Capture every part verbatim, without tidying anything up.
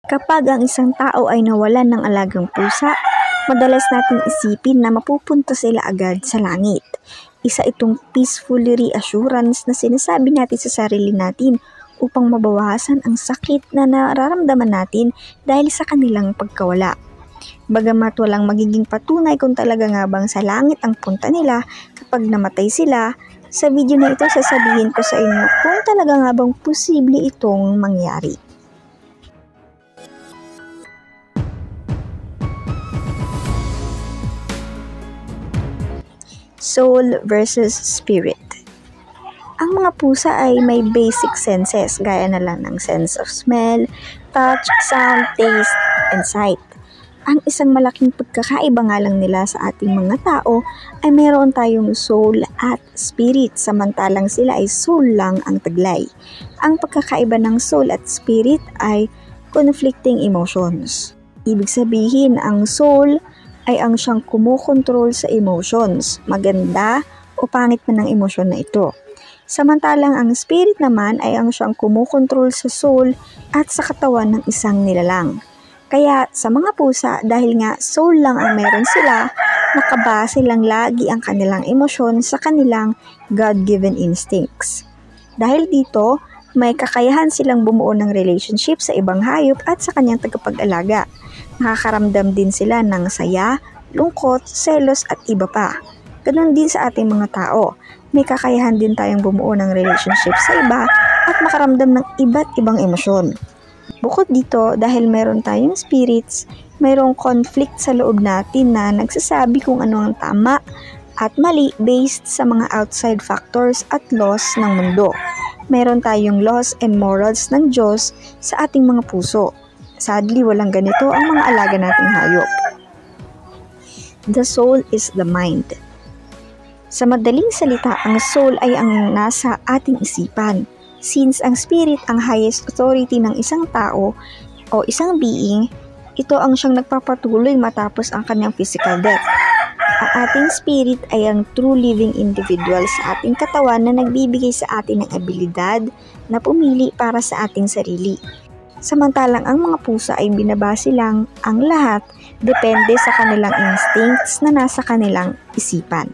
Kapag ang isang tao ay nawalan ng alagang pusa, madalas nating isipin na mapupunta sila agad sa langit. Isa itong peaceful reassurance na sinasabi natin sa sarili natin upang mabawasan ang sakit na nararamdaman natin dahil sa kanilang pagkawala. Bagamat walang magiging patunay kung talaga nga bang sa langit ang punta nila kapag namatay sila, sa video na ito sasabihin ko sa inyo kung talaga nga bang posible itong mangyari. Soul versus spirit. Ang mga pusa ay may basic senses gaya na lang ng sense of smell, touch, sound, taste, and sight. Ang isang malaking pagkakaiba nga lang nila sa ating mga tao ay meron tayong soul at spirit, samantalang sila ay soul lang ang taglay. Ang pagkakaiba ng soul at spirit ay conflicting emotions. Ibig sabihin, ang soul ay ang siyang kumukontrol sa emotions, maganda o pangit man ang emosyon na ito. Samantalang ang spirit naman ay ang siyang kumukontrol sa soul at sa katawan ng isang nilalang. Kaya sa mga pusa, dahil nga soul lang ang meron sila, nakabase lang lagi ang kanilang emosyon sa kanilang God-given instincts. Dahil dito, may kakayahan silang bumuo ng relationship sa ibang hayop at sa kanyang tagapag-alaga. Nakakaramdam din sila ng saya, lungkot, selos at iba pa. Ganon din sa ating mga tao. May kakayahan din tayong bumuo ng relationship sa iba at makaramdam ng iba't ibang emosyon. Bukod dito, dahil meron tayong spirits, mayroong conflict sa loob natin na nagsasabi kung ano ang tama at mali based sa mga outside factors at laws ng mundo. Meron tayong laws and morals ng Diyos sa ating mga puso. Sadly, walang ganito ang mga alaga nating hayop. The soul is the mind. Sa madaling salita, ang soul ay ang nasa ating isipan. Since ang spirit ang highest authority ng isang tao o isang being, ito ang siyang nagpapatuloy matapos ang kanyang physical death. Ang ating spirit ay ang true living individual sa ating katawan na nagbibigay sa atin ng abilidad na pumili para sa ating sarili. Samantalang ang mga pusa ay binabase lang ang lahat depende sa kanilang instincts na nasa kanilang isipan.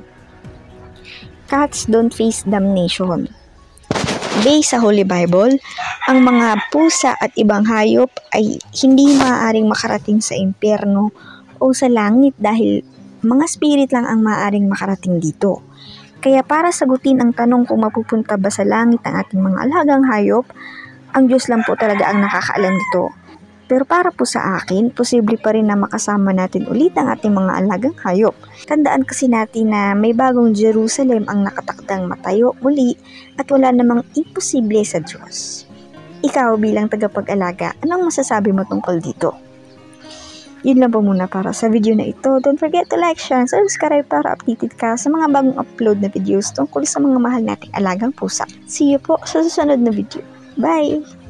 Cats don't face damnation. Based sa Holy Bible, ang mga pusa at ibang hayop ay hindi maaaring makarating sa impyerno o sa langit dahil mga spirit lang ang maaaring makarating dito. Kaya para sagutin ang tanong kung mapupunta ba sa langit ang ating mga alagang hayop, ang Diyos lang po talaga ang nakakaalam nito. Pero para po sa akin, posible pa rin na makasama natin ulit ang ating mga alagang hayop. Tandaan kasi natin na may bagong Jerusalem ang nakatakdang matayo muli at wala namang imposible sa Diyos. Ikaw bilang tagapag-alaga, anong masasabi mo tungkol dito? Yun lang po muna para sa video na ito. Don't forget to like, share, and subscribe para updated ka sa mga bagong upload na videos tungkol sa mga mahal nating alagang pusa. See you po sa susunod na video. Bye!